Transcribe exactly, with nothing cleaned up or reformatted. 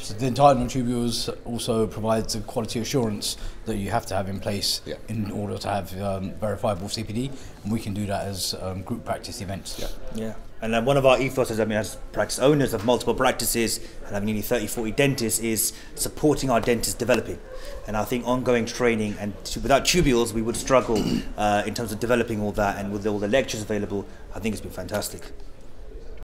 So the Dentinaltubules also provides the quality assurance that you have to have in place yeah. in order to have um, verifiable C P D, and we can do that as um, group practice events. Yeah. Yeah. And uh, one of our ethoses, I mean, as practice owners of multiple practices and having nearly thirty, forty dentists, is supporting our dentists developing. And I think ongoing training, and to, without tubules, we would struggle uh, in terms of developing all that, and with all the lectures available, I think it's been fantastic.